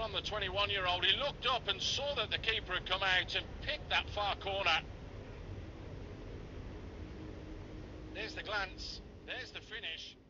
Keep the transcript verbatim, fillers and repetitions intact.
from the twenty-one-year-old. He looked up and saw that the keeper had come out and picked that far corner. There's the glance, there's the finish.